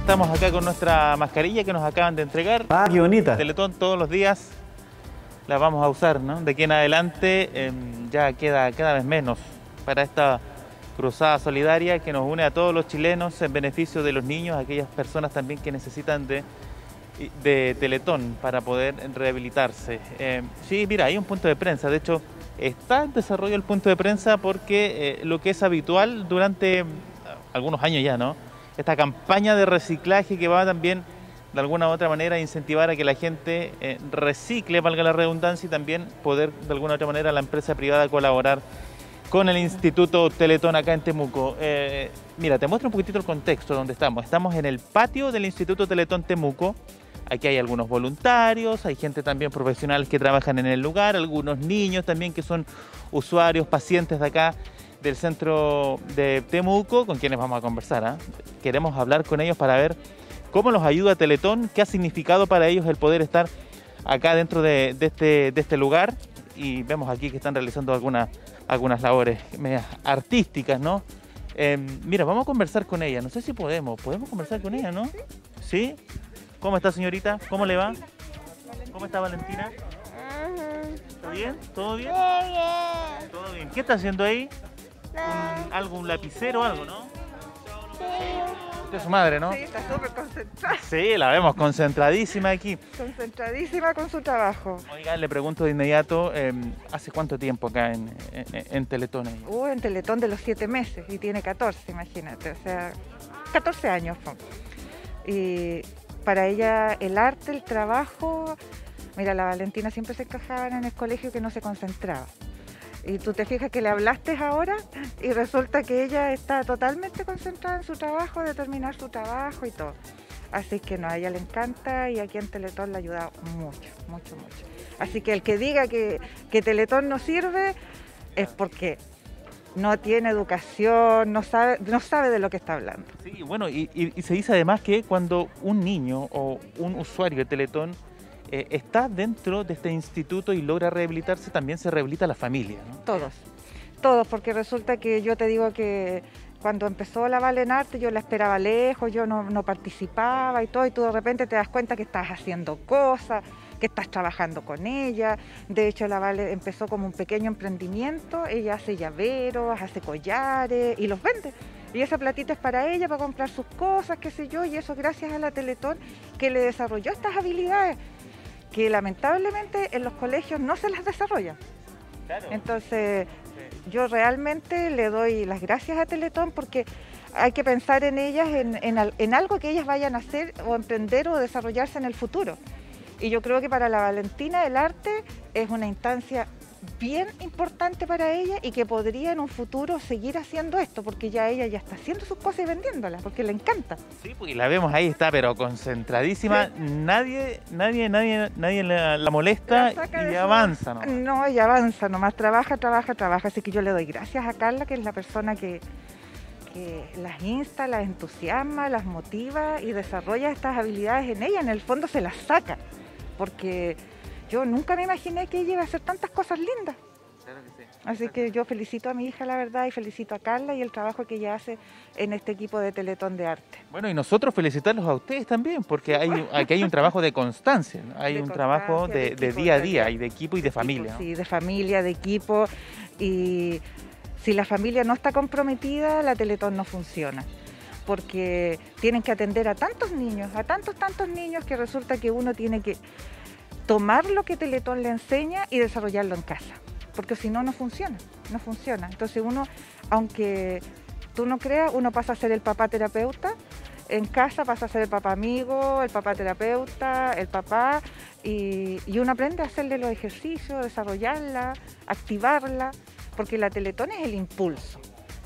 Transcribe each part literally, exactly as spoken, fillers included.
estamos acá con nuestra mascarilla que nos acaban de entregar. Ah, qué bonita. Teletón todos los días la vamos a usar, ¿no? De aquí en adelante eh, ya queda cada vez menos para esta cruzada solidaria que nos une a todos los chilenos en beneficio de los niños, aquellas personas también que necesitan de, de Teletón para poder rehabilitarse. Eh, sí, mira, hay un punto de prensa, de hecho está en desarrollo el punto de prensa porque eh, lo que es habitual durante algunos años ya, ¿no? Esta campaña de reciclaje que va también de alguna u otra manera a incentivar a que la gente eh, recicle, valga la redundancia, y también poder de alguna u otra manera la empresa privada colaborar con el Instituto Teletón acá en Temuco. Eh, mira, te muestro un poquitito el contexto donde estamos. Estamos en el patio del Instituto Teletón Temuco. Aquí hay algunos voluntarios, hay gente también profesional que trabajan en el lugar, algunos niños también que son usuarios, pacientes de acá del centro de Temuco, con quienes vamos a conversar, ¿eh? Queremos hablar con ellos para ver cómo los ayuda Teletón, qué ha significado para ellos el poder estar acá dentro de, de, este, de este lugar. Y vemos aquí que están realizando algunas, algunas labores medias artísticas, ¿no? Eh, mira, vamos a conversar con ella, no sé si podemos, podemos conversar con ella, ¿no? ¿Sí? ¿Cómo está, señorita? ¿Cómo le va? ¿Cómo está, Valentina? ¿Está bien? ¿Todo bien? ¿Todo bien? ¿Qué está haciendo ahí? Un, algo, un lapicero o algo, ¿no? Usted es su madre, ¿no? Sí, está súper concentrada. Sí, la vemos concentradísima aquí. Concentradísima con su trabajo. Oiga, le pregunto de inmediato, eh, ¿hace cuánto tiempo acá en, en, en Teletón? Ella? Uh, en Teletón de los siete meses y tiene catorce, imagínate. O sea, catorce años. Y para ella el arte, el trabajo... Mira, la Valentina siempre se encajaba en el colegio que no se concentraba. Y tú te fijas que le hablaste ahora y resulta que ella está totalmente concentrada en su trabajo, de terminar su trabajo y todo. Así que no, a ella le encanta y aquí en Teletón le ha ayudado mucho, mucho, mucho. Así que el que diga que, que Teletón no sirve es porque no tiene educación, no sabe, no sabe de lo que está hablando. Sí, bueno, y, y, y se dice además que cuando un niño o un usuario de Teletón Eh, está dentro de este instituto y logra rehabilitarse, también se rehabilita la familia, ¿no? Todos, todos, porque resulta que yo te digo que cuando empezó la Vale en Arte yo la esperaba lejos, yo no, no participaba y todo, y tú de repente te das cuenta que estás haciendo cosas, que estás trabajando con ella. De hecho, la Vale empezó como un pequeño emprendimiento, ella hace llaveros, hace collares y los vende. Y esa platita es para ella, para comprar sus cosas, qué sé yo, y eso gracias a la Teletón que le desarrolló estas habilidades que lamentablemente en los colegios no se las desarrollan. Claro. Entonces, sí. Yo realmente le doy las gracias a Teletón porque hay que pensar en ellas, en, en, en algo que ellas vayan a hacer o emprender o desarrollarse en el futuro. Y yo creo que para la Valentina el arte es una instancia bien importante para ella y que podría en un futuro seguir haciendo esto, porque ya ella ya está haciendo sus cosas y vendiéndolas, porque le encanta. Sí, porque la vemos ahí, está pero concentradísima, sí. nadie, nadie, nadie, nadie la, la molesta la y ya avanza, ¿no? No, ella avanza, nomás trabaja, trabaja, trabaja, así que yo le doy gracias a Carla, que es la persona que, que las insta, las entusiasma, las motiva y desarrolla estas habilidades en ella, en el fondo se las saca, porque yo nunca me imaginé que ella iba a hacer tantas cosas lindas. Claro que sí. Así que yo felicito a mi hija, la verdad, y felicito a Carla y el trabajo que ella hace en este equipo de Teletón de Arte. Bueno, y nosotros felicitarlos a ustedes también, porque hay, aquí hay un trabajo de constancia, ¿no? Hay de un constancia, trabajo de, de, de día a día, y de equipo y de, de familia. Equipo, ¿no? Sí, de familia, de equipo, y si la familia no está comprometida, la Teletón no funciona. Porque tienen que atender a tantos niños, a tantos, tantos niños, que resulta que uno tiene que tomar lo que Teletón le enseña y desarrollarlo en casa, porque si no, no funciona, no funciona. Entonces uno, aunque tú no creas, uno pasa a ser el papá terapeuta, en casa pasa a ser el papá amigo, el papá terapeuta, el papá, y, y uno aprende a hacerle los ejercicios, desarrollarla, activarla, porque la Teletón es el impulso,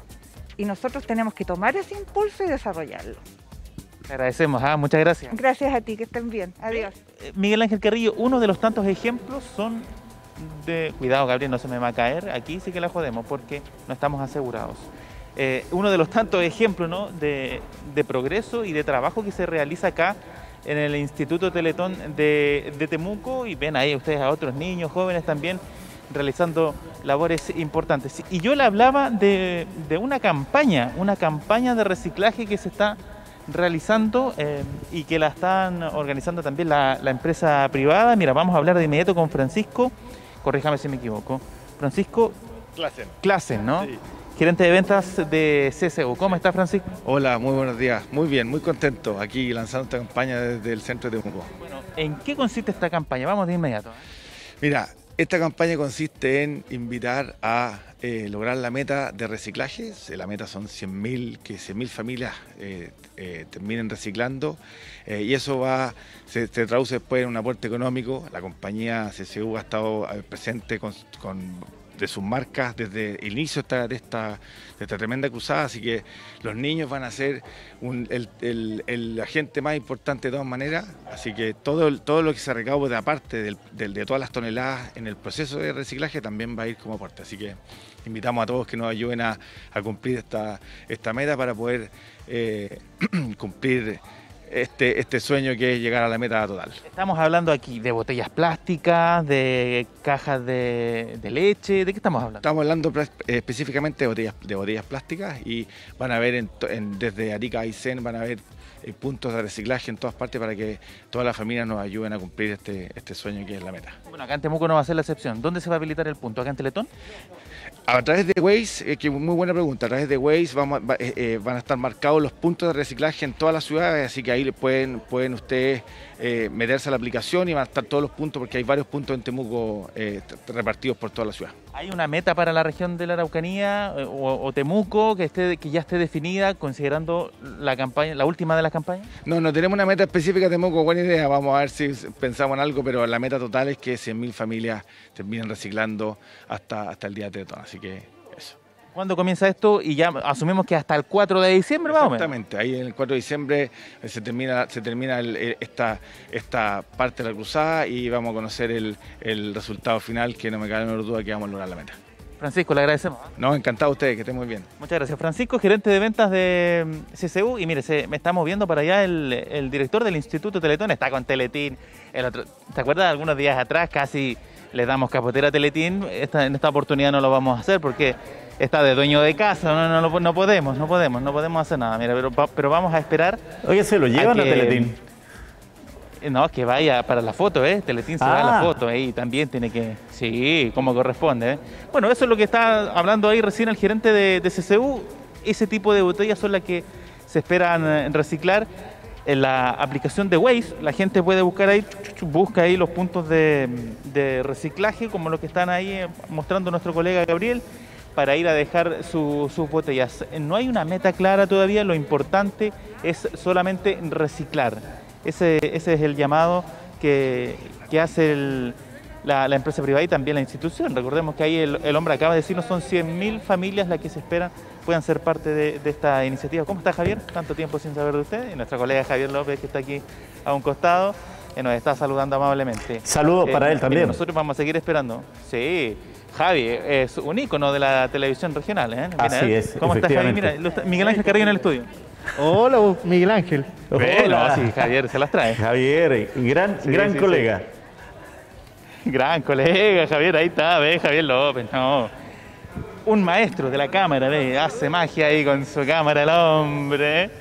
y nosotros tenemos que tomar ese impulso y desarrollarlo. Te agradecemos, ¿ah? Muchas gracias. Gracias a ti, que estén bien. Adiós. Miguel Ángel Carrillo, uno de los tantos ejemplos son de... Cuidado, Gabriel, no se me va a caer. Aquí sí que la jodemos porque no estamos asegurados. Eh, uno de los tantos ejemplos, ¿no? de, de progreso y de trabajo que se realiza acá en el Instituto Teletón de, de Temuco. Y ven ahí ustedes a otros niños, jóvenes también, realizando labores importantes. Y yo le hablaba de, de una campaña, una campaña de reciclaje que se está realizando eh, y que la están organizando también la, la empresa privada. Mira, vamos a hablar de inmediato con Francisco, corríjame si me equivoco. Francisco Clasen. Clasen, ¿no? Sí. Gerente de ventas de C S U. ¿Cómo está, Francisco? Hola, muy buenos días. Muy bien, muy contento aquí lanzando esta campaña desde el centro de Temuco. Bueno, ¿en qué consiste esta campaña? Vamos de inmediato. Mira, esta campaña consiste en invitar a eh, lograr la meta de reciclaje. La meta son cien mil, que cien mil familias eh, eh, terminen reciclando eh, y eso va, se, se traduce después en un aporte económico. La compañía C S U ha estado presente con, con de sus marcas desde el inicio de esta, de, esta, de esta tremenda cruzada, así que los niños van a ser un, el, el, el agente más importante de todas maneras, así que todo, todo lo que se recaude aparte del, del, de todas las toneladas en el proceso de reciclaje también va a ir como aporte, así que invitamos a todos que nos ayuden a, a cumplir esta, esta meta para poder eh, cumplir Este, este sueño que es llegar a la meta total. Estamos hablando aquí de botellas plásticas, de cajas de, de leche, ¿de qué estamos hablando? Estamos hablando específicamente de botellas, de botellas plásticas y van a ver en, en, desde Arica a Aysén van a haber eh, puntos de reciclaje en todas partes para que todas las familias nos ayuden a cumplir este, este sueño que es la meta. Bueno, acá en Temuco no va a ser la excepción. ¿Dónde se va a habilitar el punto? ¿Acá en Teletón? A través de Waze, eh, que muy buena pregunta, a través de Waze vamos, va, eh, eh, van a estar marcados los puntos de reciclaje en todas las ciudades, así que ahí le pueden, pueden ustedes eh, meterse a la aplicación y van a estar todos los puntos porque hay varios puntos en Temuco eh, repartidos por toda la ciudad. ¿Hay una meta para la región de la Araucanía eh, o, o Temuco que, esté, que ya esté definida considerando la campaña, la última de las campañas? No, no tenemos una meta específica de Temuco, buena idea, vamos a ver si pensamos en algo, pero la meta total es que cien mil familias terminen reciclando hasta, hasta el día de Teletón, así que eso. ¿Cuándo comienza esto? Y ya asumimos que hasta el cuatro de diciembre, vamos. Exactamente, ahí en el cuatro de diciembre se termina, se termina el, esta, esta parte de la cruzada y vamos a conocer el, el resultado final, que no me cabe la menor duda que vamos a lograr la meta. Francisco, le agradecemos. No, encantado a ustedes, que estén muy bien. Muchas gracias. Francisco, gerente de ventas de C S U. Y mire, se, me está moviendo para allá el, el director del Instituto Teletón, está con Teletín. El otro, ¿te acuerdas? Algunos días atrás casi le damos capotera a Teletín. Esta, en esta oportunidad no lo vamos a hacer porque está de dueño de casa, no, no, no podemos, no podemos, no podemos hacer nada. Mira, pero, pero vamos a esperar. Oye, ¿se lo llevan a, que, a Teletín? No, que vaya para la foto, ¿eh? Teletín se ah. va a la foto, ¿eh? Y también tiene que... Sí, como corresponde, ¿eh? Bueno, eso es lo que está hablando ahí recién el gerente de, de C S U. Ese tipo de botellas son las que se esperan reciclar. En la aplicación de Waze, la gente puede buscar ahí, busca ahí los puntos de, de reciclaje, como los que están ahí mostrando nuestro colega Gabriel, para ir a dejar su, sus botellas. No hay una meta clara todavía, lo importante es solamente reciclar. Ese, ese es el llamado que, que hace el, la, la empresa privada y también la institución. Recordemos que ahí el, el hombre acaba de decirnos son cien mil familias las que se esperan puedan ser parte de, de esta iniciativa. ¿Cómo está, Javier? Tanto tiempo sin saber de usted. Y nuestra colega Javier López, que está aquí a un costado, eh, nos está saludando amablemente. Saludos eh, para él también. Nosotros vamos a seguir esperando. Sí. Javi es un ícono de la televisión regional. ¿eh? Mira, Así es. ¿Cómo está, Javi? Mira, Miguel Ángel Carrillo en el estudio. Hola, Miguel Ángel. Hola. Sí, Javier se las trae. Javier, gran, sí, gran sí, colega. Sí. Gran colega, Javier, ahí está, ve, Javier López, no. Un maestro de la cámara, ve, hace magia ahí con su cámara el hombre.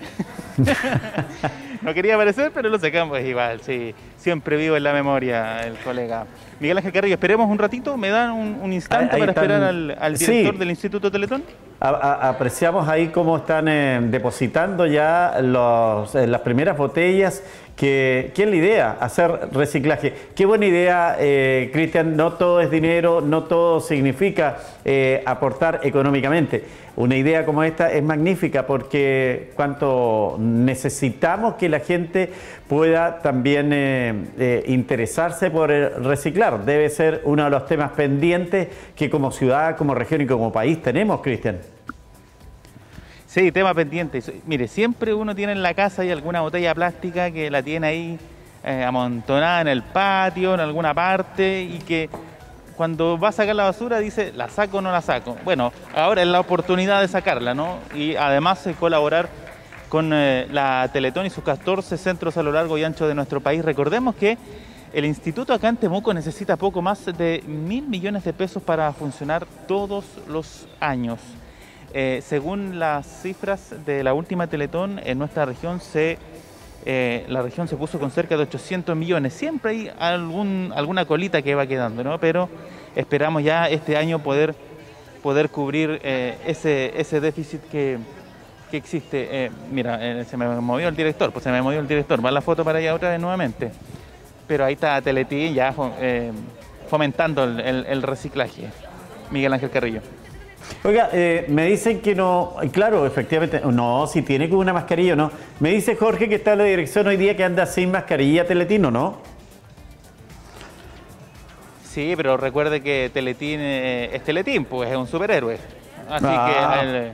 No quería aparecer, pero lo sacamos igual, sí. Siempre vivo en la memoria el colega. Miguel Ángel Carrillo, esperemos un ratito, me dan un, un instante ahí para están... esperar al, al director sí. del Instituto Teletón. A, a, apreciamos ahí cómo están eh, depositando ya los, eh, las primeras botellas. Que, ¿Qué es la idea? Hacer reciclaje. Qué buena idea, eh, Cristian. No todo es dinero, no todo significa eh, aportar económicamente. Una idea como esta es magnífica porque cuanto necesitamos que la gente pueda también eh, eh, interesarse por reciclar. Debe ser uno de los temas pendientes que como ciudad, como región y como país tenemos, Cristian. Sí, tema pendiente. Mire, siempre uno tiene en la casa ahí alguna botella plástica que la tiene ahí eh, amontonada en el patio, en alguna parte, y que cuando va a sacar la basura dice, ¿la saco o no la saco? Bueno, ahora es la oportunidad de sacarla, ¿no? Y además eh, colaborar con eh, la Teletón y sus catorce centros a lo largo y ancho de nuestro país. Recordemos que el instituto acá en Temuco necesita poco más de mil millones de pesos para funcionar todos los años. Eh, según las cifras de la última Teletón, en nuestra región se, eh, la región se puso con cerca de ochocientos millones. Siempre hay algún, alguna colita que va quedando, ¿no? Pero esperamos ya este año poder, poder cubrir eh, ese, ese déficit que, que existe. Eh, mira, eh, se me movió el director, pues se me movió el director. Va la foto para allá otra vez nuevamente. Pero ahí está Teletín ya eh, fomentando el, el, el reciclaje. Miguel Ángel Carrillo. Oiga, eh, me dicen que no, claro, efectivamente, no, si tiene con una mascarilla o no. Me dice Jorge que está en la dirección hoy día que anda sin mascarilla Teletino, ¿no? Sí, pero recuerde que Teletín eh, es Teletín, pues es un superhéroe. Así Ah. que él,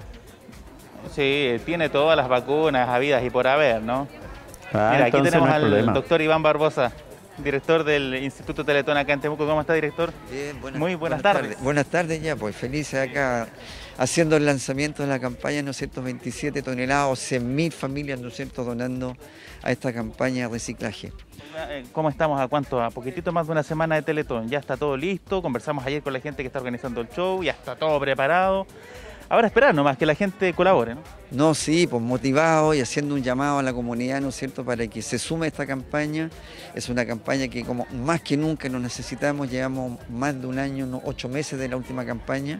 sí, tiene todas las vacunas habidas y por haber, ¿no? Ah, Mira, aquí entonces tenemos no hay al problema. doctor Iván Barbosa, director del Instituto Teletón acá en Temuco. ¿Cómo está, director? Bien, buenas, Muy buenas, buenas tardes. tardes. Buenas tardes ya, pues felices acá haciendo el lanzamiento de la campaña, ¿no es cierto? veintisiete toneladas o cien mil familias, ¿no es cierto?, donando a esta campaña de reciclaje. ¿Cómo estamos? ¿A cuánto? A poquitito más de una semana de Teletón. Ya está todo listo, conversamos ayer con la gente que está organizando el show, ya está todo preparado. Ahora esperar nomás que la gente colabore, ¿no? No, sí, pues motivado y haciendo un llamado a la comunidad, ¿no es cierto?, para que se sume a esta campaña. Es una campaña que como más que nunca nos necesitamos, llevamos más de un año, no, ocho meses de la última campaña.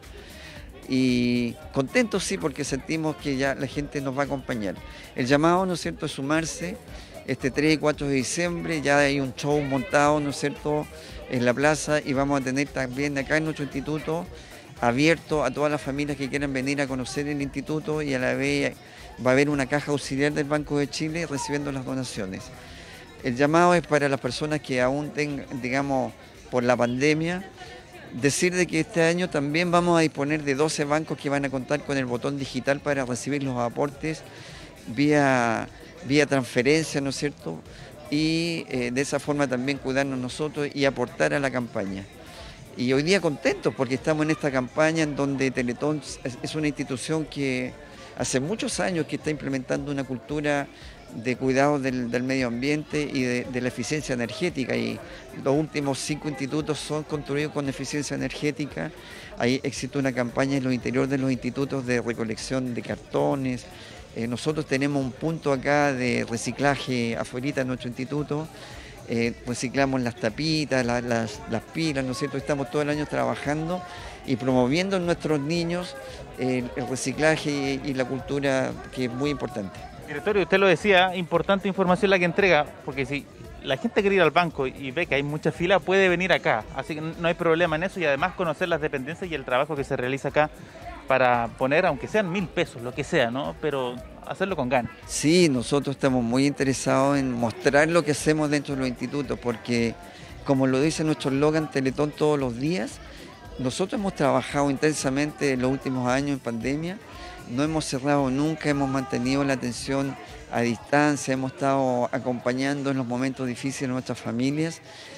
Y contentos sí, porque sentimos que ya la gente nos va a acompañar. El llamado, ¿no es cierto?, es sumarse este tres y cuatro de diciembre, ya hay un show montado, ¿no es cierto?, en la plaza, y vamos a tener también acá en nuestro instituto abierto a todas las familias que quieran venir a conocer el instituto, y a la vez va a haber una caja auxiliar del Banco de Chile recibiendo las donaciones. El llamado es para las personas que aún tengan, digamos, por la pandemia, decir de que este año también vamos a disponer de doce bancos que van a contar con el botón digital para recibir los aportes vía, vía transferencia, ¿no es cierto? Y eh, de esa forma también cuidarnos nosotros y aportar a la campaña. Y hoy día contentos porque estamos en esta campaña en donde Teletón es una institución que hace muchos años que está implementando una cultura de cuidado del, del medio ambiente y de, de la eficiencia energética, y los últimos cinco institutos son construidos con eficiencia energética. Ahí existe una campaña en los interiores de los institutos de recolección de cartones. Eh, nosotros tenemos un punto acá de reciclaje afuera en nuestro instituto. Eh, reciclamos las tapitas, la, las, las pilas, ¿no es cierto? Estamos todo el año trabajando y promoviendo en nuestros niños eh, el reciclaje y, y la cultura, que es muy importante. Directorio, usted lo decía, importante información la que entrega, porque si la gente quiere ir al banco y ve que hay mucha fila, puede venir acá, así que no hay problema en eso, y además conocer las dependencias y el trabajo que se realiza acá para poner, aunque sean mil pesos, lo que sea, ¿no? Pero hacerlo con ganas. Sí, nosotros estamos muy interesados en mostrar lo que hacemos dentro de los institutos, porque como lo dice nuestro eslogan Teletón todos los días, nosotros hemos trabajado intensamente en los últimos años en pandemia, no hemos cerrado nunca, hemos mantenido la atención a distancia, hemos estado acompañando en los momentos difíciles a nuestras familias,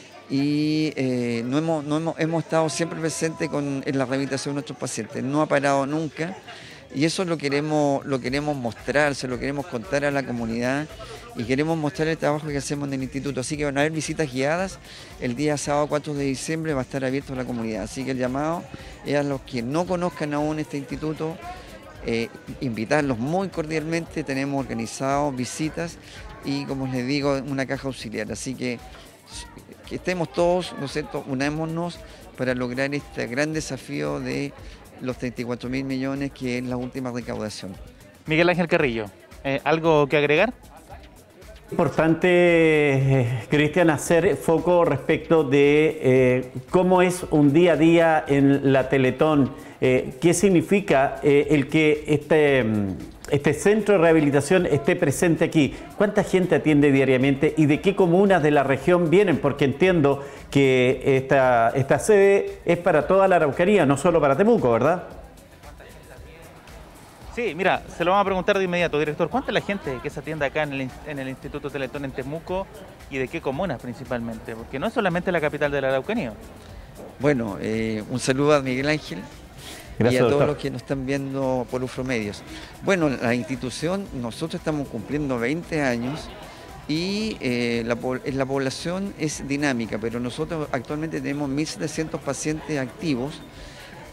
y eh, no hemos, no hemos, hemos estado siempre presentes con, en la rehabilitación de nuestros pacientes, no ha parado nunca, y eso lo queremos, lo queremos mostrar, se lo queremos contar a la comunidad, y queremos mostrar el trabajo que hacemos en el instituto. Así que van a haber visitas guiadas, el día sábado cuatro de diciembre va a estar abierto a la comunidad, así que el llamado es a los que no conozcan aún este instituto, eh, invitarlos muy cordialmente. Tenemos organizado visitas y, como les digo, una caja auxiliar, así que que estemos todos, ¿no es cierto?, unámonos para lograr este gran desafío de los treinta y cuatro mil millones, que es la última recaudación. Miguel Ángel Carrillo, eh, ¿algo que agregar? Importante, eh, Cristian, hacer foco respecto de eh, cómo es un día a día en la Teletón. Eh, ¿Qué significa eh, el que este, este centro de rehabilitación esté presente aquí? ¿Cuánta gente atiende diariamente y de qué comunas de la región vienen? Porque entiendo que esta, esta sede es para toda la Araucanía, no solo para Temuco, ¿verdad? Sí, mira, se lo vamos a preguntar de inmediato, director. ¿Cuánta es la gente que se atiende acá en el, en el Instituto Teletón en Temuco, y de qué comunas principalmente? Porque no es solamente la capital de la Araucanía. Bueno, eh, un saludo a Miguel Ángel. Gracias, y a todos doctor. Los que nos están viendo por Ufromedios. Bueno, la institución, nosotros estamos cumpliendo veinte años y eh, la, la población es dinámica, pero nosotros actualmente tenemos mil setecientos pacientes activos,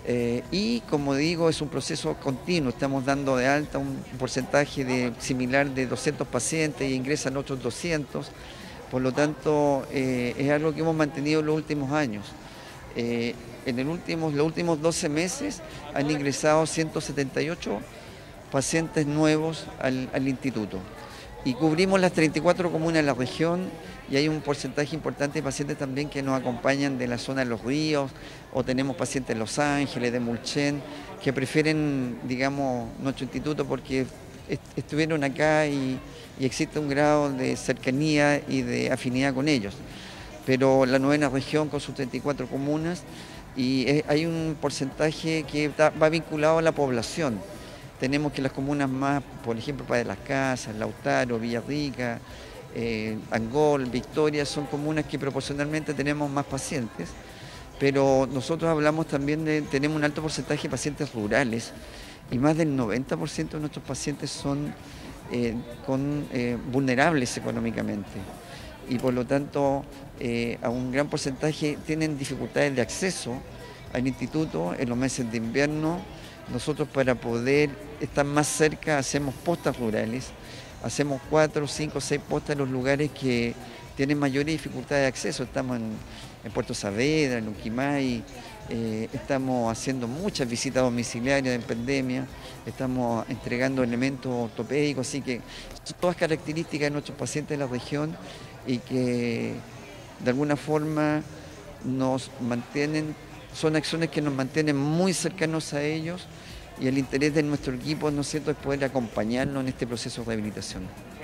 Eh, y como digo, es un proceso continuo, estamos dando de alta un porcentaje de, similar de doscientos pacientes y ingresan otros doscientos, por lo tanto eh, es algo que hemos mantenido en los últimos años. Eh, en el último, los últimos doce meses han ingresado ciento setenta y ocho pacientes nuevos al, al instituto y cubrimos las treinta y cuatro comunas de la región. Y hay un porcentaje importante de pacientes también que nos acompañan de la zona de Los Ríos, o tenemos pacientes de Los Ángeles, de Mulchen, que prefieren, digamos, nuestro instituto porque est estuvieron acá y, y existe un grado de cercanía y de afinidad con ellos. Pero la novena región con sus treinta y cuatro comunas, y es, hay un porcentaje que está, va vinculado a la población. Tenemos que las comunas más, por ejemplo, Padre de las Casas, Lautaro, Villarrica, Eh, Angol, Victoria, son comunas que proporcionalmente tenemos más pacientes, pero nosotros hablamos también de, tenemos un alto porcentaje de pacientes rurales y más del noventa por ciento de nuestros pacientes son eh, con, eh, vulnerables económicamente y por lo tanto eh, a un gran porcentaje tienen dificultades de acceso al instituto en los meses de invierno. Nosotros para poder estar más cerca hacemos postas rurales. Hacemos cuatro, cinco, seis postas en los lugares que tienen mayores dificultades de acceso. Estamos en, en Puerto Saavedra, en Uquimay, eh, estamos haciendo muchas visitas domiciliarias en pandemia, estamos entregando elementos ortopédicos, así que son todas características de nuestros pacientes de la región y que de alguna forma nos mantienen, son acciones que nos mantienen muy cercanos a ellos. Y el interés de nuestro equipo, ¿no es cierto?, es poder acompañarnos en este proceso de rehabilitación.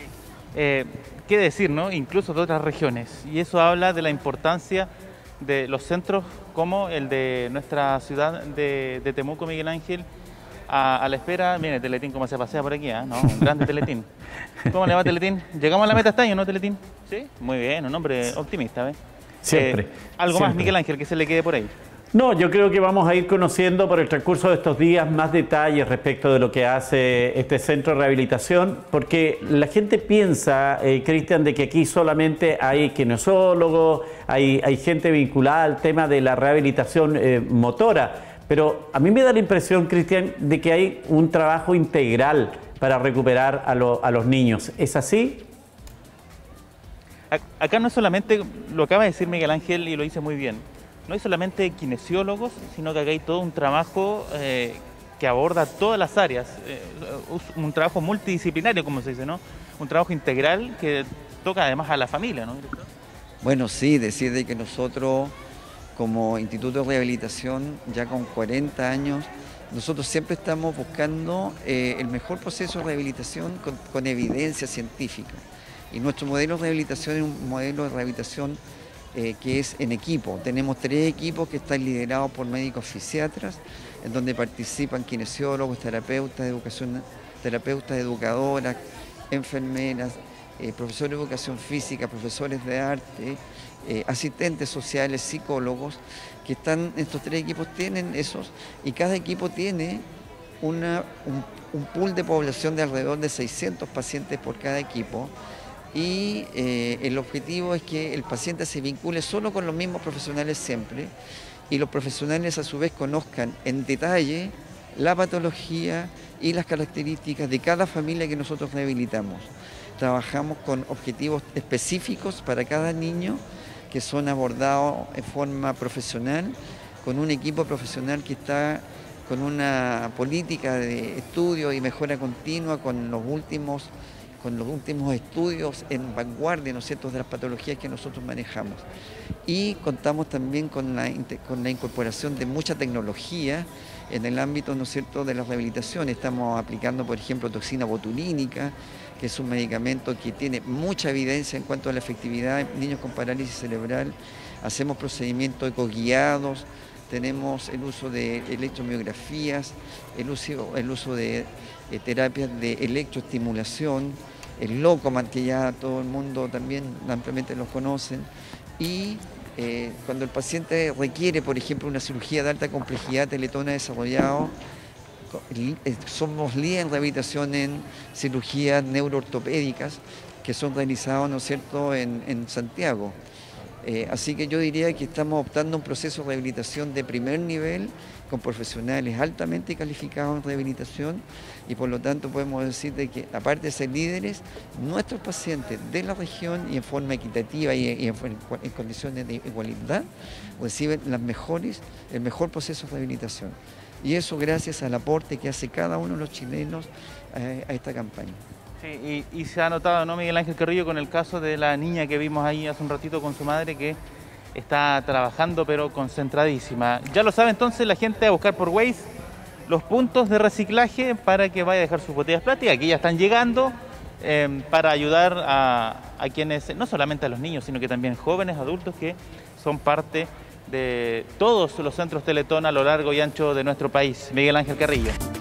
Eh, ¿Qué decir, no? Incluso de otras regiones. Y eso habla de la importancia de los centros como el de nuestra ciudad de, de Temuco, Miguel Ángel, a, a la espera. Viene Teletín como se pasea por aquí, ¿eh? ¿No? Un grande Teletín. ¿Cómo le va, Teletín? ¿Llegamos a la meta este año, no, Teletín? Sí. Muy bien, un hombre optimista, ¿ves? Siempre. Eh, ¿Algo siempre. más, Miguel Ángel, que se le quede por ahí? No, yo creo que vamos a ir conociendo por el transcurso de estos días más detalles respecto de lo que hace este centro de rehabilitación, porque la gente piensa, eh, Cristian, de que aquí solamente hay kinesiólogos, hay, hay gente vinculada al tema de la rehabilitación eh, motora, pero a mí me da la impresión, Cristian, de que hay un trabajo integral para recuperar a, lo, a los niños. ¿Es así? Acá no es solamente, lo acaba de decir Miguel Ángel y lo dice muy bien, no hay solamente kinesiólogos, sino que acá hay todo un trabajo eh, que aborda todas las áreas, eh, un trabajo multidisciplinario, como se dice, ¿no? Un trabajo integral que toca además a la familia, ¿no? Bueno, sí, decir de que nosotros como Instituto de Rehabilitación, ya con cuarenta años, nosotros siempre estamos buscando eh, el mejor proceso de rehabilitación con, con evidencia científica. Y nuestro modelo de rehabilitación es un modelo de rehabilitación Eh, que es en equipo. Tenemos tres equipos que están liderados por médicos fisiatras, en donde participan kinesiólogos, terapeutas de educación, terapeutas, educadoras, enfermeras, eh, profesores de educación física, profesores de arte, eh, asistentes sociales, psicólogos, que están, estos tres equipos tienen esos, y cada equipo tiene una, un, un pool de población de alrededor de seiscientos pacientes por cada equipo. Y eh, el objetivo es que el paciente se vincule solo con los mismos profesionales siempre y los profesionales a su vez conozcan en detalle la patología y las características de cada familia que nosotros rehabilitamos. Trabajamos con objetivos específicos para cada niño que son abordados en forma profesional, con un equipo profesional que está con una política de estudio y mejora continua con los últimos con los últimos estudios en vanguardia, ¿no es cierto?, de las patologías que nosotros manejamos. Y contamos también con la, con la incorporación de mucha tecnología en el ámbito, ¿no es cierto?, de la rehabilitación. Estamos aplicando, por ejemplo, toxina botulínica, que es un medicamento que tiene mucha evidencia en cuanto a la efectividad en niños con parálisis cerebral. Hacemos procedimientos ecoguiados, tenemos el uso de electromiografías, el uso, el uso de eh, terapias de electroestimulación, el Locomat, que ya todo el mundo también ampliamente los conocen, y eh, cuando el paciente requiere, por ejemplo, una cirugía de alta complejidad, Teletón ha desarrollado, somos líderes en rehabilitación en cirugías neuroortopédicas que son realizadas, ¿no es cierto?, en, en Santiago. Eh, así que yo diría que estamos optando un proceso de rehabilitación de primer nivel con profesionales altamente calificados en rehabilitación y por lo tanto podemos decir de que aparte de ser líderes, nuestros pacientes de la región y en forma equitativa y, y en, en condiciones de igualdad reciben las mejores, el mejor proceso de rehabilitación. Y eso gracias al aporte que hace cada uno de los chilenos eh, a esta campaña. Sí, y, y se ha notado, ¿no, Miguel Ángel Carrillo, con el caso de la niña que vimos ahí hace un ratito con su madre, que está trabajando pero concentradísima. Ya lo sabe entonces la gente a buscar por Waze los puntos de reciclaje para que vaya a dejar sus botellas plásticas, que ya están llegando, eh, para ayudar a, a quienes, no solamente a los niños, sino que también jóvenes, adultos, que son parte de todos los centros Teletón a lo largo y ancho de nuestro país. Miguel Ángel Carrillo.